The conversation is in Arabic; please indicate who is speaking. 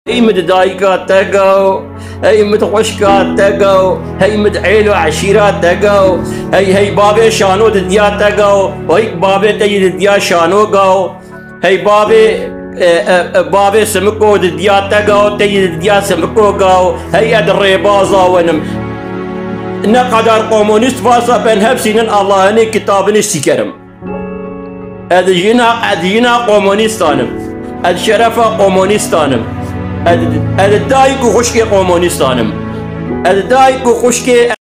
Speaker 1: هي مد دايكات تقو، هي مد خشكات تقو، هي مد عيلو عشيرات تقو، هي بابي شانو دديا تقو، وهي بابي تجي دديا شانو قو، هي بابي سمكو دديا تقو، تجي دديا سمكو قو، هي ادري بازا ونم نقدر كومونيست فاسا بن هبسين الله هني كتاب نستكرم. ادينا كومونيستانم، الشرفة كومونيستانم، الدايق وخشكي كومونيستانم، الدايق وخشكي